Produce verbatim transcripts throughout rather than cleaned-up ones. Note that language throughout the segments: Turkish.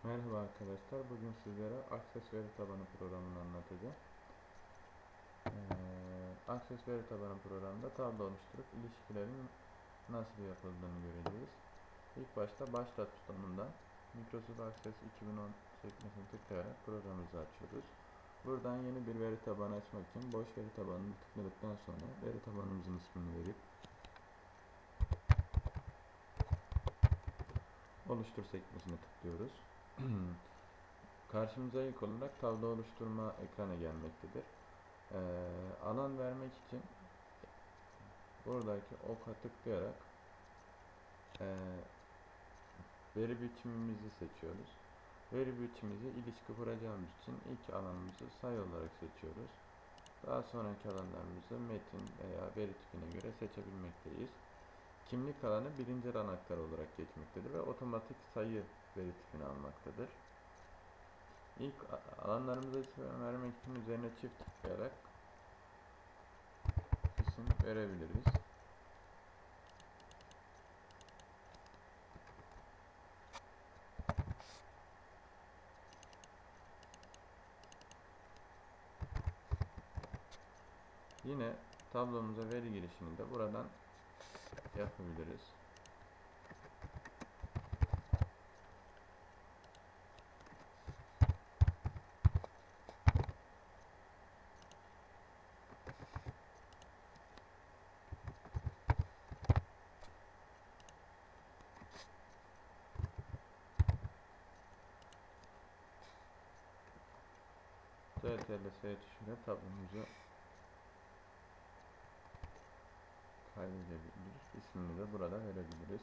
Merhaba arkadaşlar. Bugün sizlere Access veri tabanı programını anlatacağım. Ee, Access veri tabanı programında tablo oluşturup ilişkilerin nasıl yapıldığını göreceğiz. İlk başta başlat butonundan Microsoft Access iki bin on sekmesini tıklayarak programımızı açıyoruz. Buradan yeni bir veri tabanı açmak için boş veri tabanını tıkladıktan sonra veri tabanımızın ismini verip oluştur sekmesine tıklıyoruz. Karşımıza ilk olarak tablo oluşturma ekranı gelmektedir. Ee, alan vermek için buradaki oka tıklayarak e, veri biçimimizi seçiyoruz. Veri biçimimizi ilişki kuracağımız için ilk alanımızı sayı olarak seçiyoruz. Daha sonraki alanlarımızı metin veya veri tipine göre seçebilmekteyiz. Kimlik alanı birinci anahtar olarak geçmektedir ve otomatik sayı veri tipini almaktadır. İlk alanlarımıza isim vermek için üzerine çift tıklayarak isim verebiliriz. Yine tablomuza veri girişini de buradan yapabiliriz. Ctrl S tuşuyla tablomuzu kaydedebiliriz. İsmini de burada verebiliriz.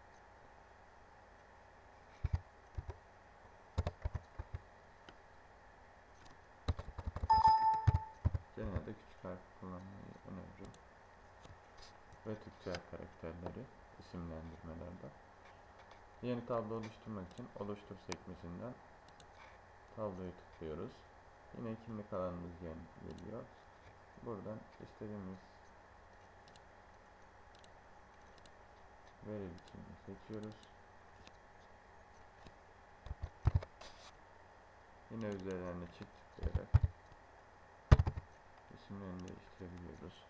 Genelde küçük harf kullanmayı öneririm. Ve Türkçe karakterleri isimlendirmelerde. Yeni tablo oluşturmak için oluştur sekmesinden tabloyu tıklıyoruz. Yine kimlik alanımız geliyor. Buradan istediğimiz veri biçimini seçiyoruz. Yine üzerlerine çift tıklayarak isimlerini değiştirebiliyoruz.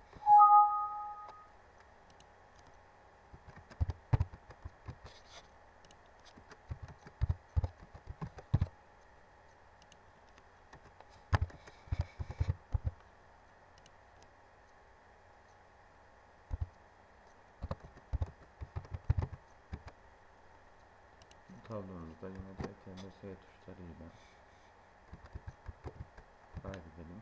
Tablomuzda yine Ctrl S tuşlarıyla kaydedelim.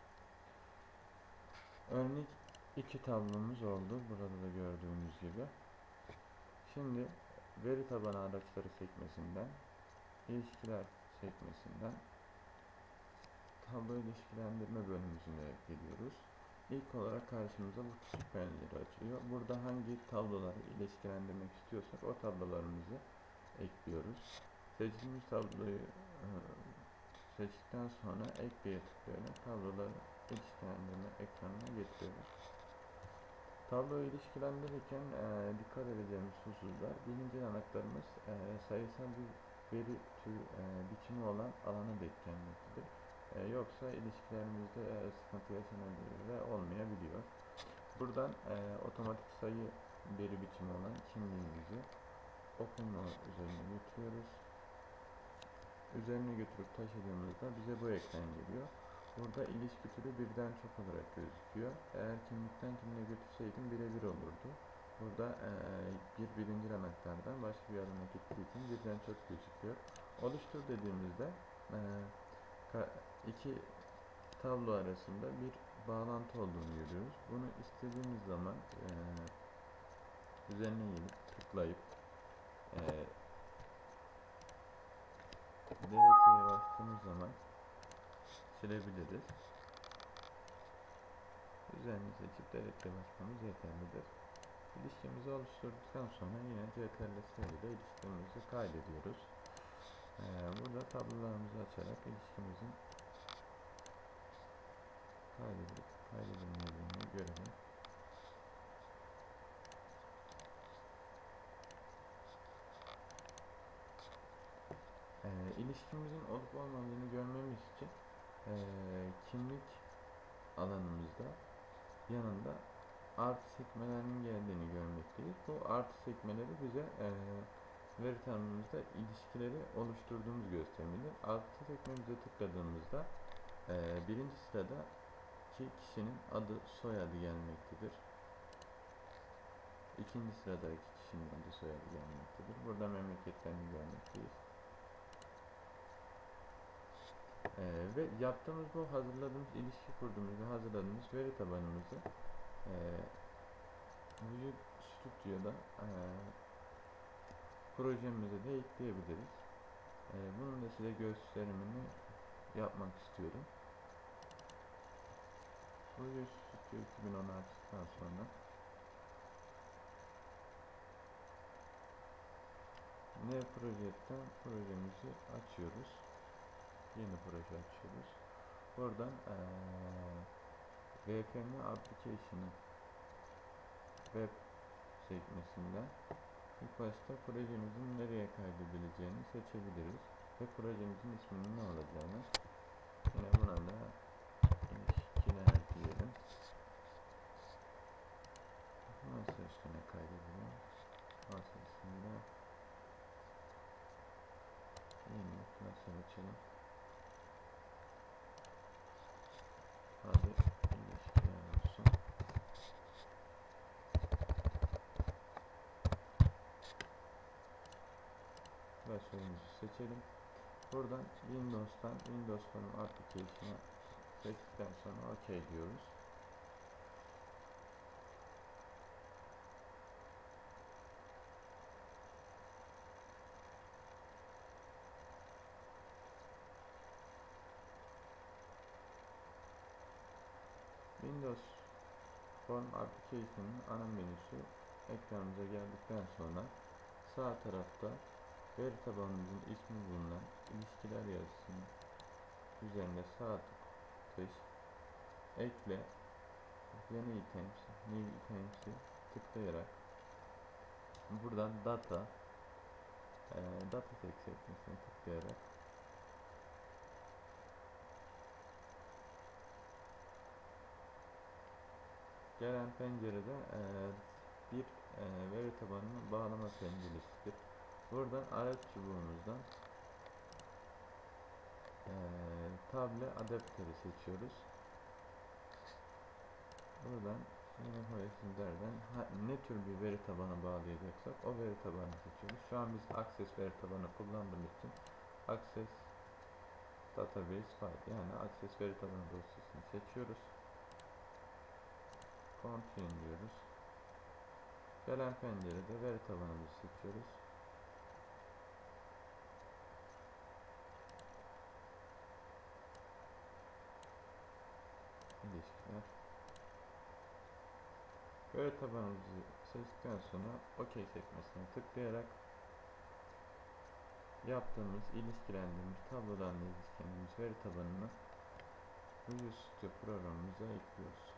Örnek iki tablomuz oldu. Burada da gördüğünüz gibi. Şimdi veri tabanı araçları sekmesinden, ilişkiler sekmesinden tablo ilişkilendirme bölümümüzüne geliyoruz. İlk olarak karşımıza bu küçük pencereleri açıyor. Burada hangi tabloları ilişkilendirmek istiyorsak o tablolarımızı ekliyoruz. Seçtiğimiz tabloyu e, seçtikten sonra ekleye tıklayarak tabloları ilişkilendirme ekranına getiriyoruz. Tabloyu ilişkilendirirken e, dikkat edeceğimiz hususlar: birinci anahtarımız e, sayısal bir veri tür e, biçimi olan alana denk gelmektedir. E, yoksa ilişkilerimizde e, sıkıntı yaşanabilir ve olmayabiliyor. Buradan e, otomatik sayı veri biçimi olan kimliğimizi okuma üzerine götürüyoruz. Üzerine götürüp taşıdığımızda bize bu ekran geliyor. Burada ilişki türü birden çok olarak gözüküyor. Eğer kimlikten kimliğe götürseydim birebir olurdu. Burada e, bir birinci anahtardan başka bir alana gittiği için birden çok gözüküyor. Oluştur dediğimizde e, iki tablo arasında bir bağlantı olduğunu görüyoruz. Bunu istediğimiz zaman e, üzerine gelip tıklayıp e, delete'ye bastığımız zaman silebiliriz. Üzerine seçip delete basmamız yeterlidir. İlişkimizi oluşturduktan sonra yine Ctrl S ile ilişkimizi kaydediyoruz. Ee, burada tablolarımızı açarak ilişkimizin kaydedilip kaydedilmediğini görelim. Ee, ilişkimizin olup olmadığını görmemiz için e, kimlik alanımızda yanında artı sekmelerinin geldiğini görmekteyiz. Bu artı sekmeleri bize e, veri tanımımızda ilişkileri oluşturduğumuz göstermelidir. Artı sekmemize tıkladığımızda e, birinci sırada ki kişinin adı soyadı gelmektedir. İkinci sıradaki kişinin adı soyadı gelmektedir. Burada memleketlerini görmekteyiz. Ee, ve yaptığımız bu hazırladığımız ilişki kurduğumuz ve hazırladığımız veri tabanımızı e, Visual Studio'da e, projemize de ekleyebiliriz. E, bunun da size gösterimini yapmak istiyorum. Visual Studio iki bin on altıdan sonra ne projetten projemizi açıyoruz. Yeni proje açıyoruz. Buradan ee, V P N Application'ın web sekmesinden ilk başta projemizin nereye kaydedebileceğini seçebiliriz. Ve projemizin isminin ne olacağını, yine buna da ilişkiler diyelim. Masa üstüne kaydedelim. Masa üstünde yeni nasıl açalım. Hadi ilişkiler olsun. Başvurumuzu seçelim. Buradan Windows'tan Windows Form Application'a seçtikten sonra OK diyoruz. Windows Form Application'ın ana menüsü ekranımıza geldikten sonra sağ tarafta veri tabanımızın ismi bulunan ilişkiler yazısının üzerinde sağ tık ekle yeni items, new items'i tıklayarak buradan data e, data text sekmesine tıklayarak gelen pencerede e, bir e, veri tabanına bağlama penceresidir. Buradan araç çubuğumuzdan e, table adaptörü seçiyoruz. Buradan yine horizontalden ne tür bir veri tabanı bağlayacaksak o veri tabanını seçiyoruz. Şu an biz Access veri tabanı kullandığımız için Access Database File yani Access veri tabanı dosyasını seçiyoruz. Continue diyoruz. Gelen pencerede veri tabanımızı seçiyoruz. İlişkiler. Veri tabanımızı seçtikten sonra OK sekmesine tıklayarak yaptığımız, ilişkilendirmiş, tablodan ilişkilendirmiş veri tabanını Visual Studio programımıza ekliyoruz.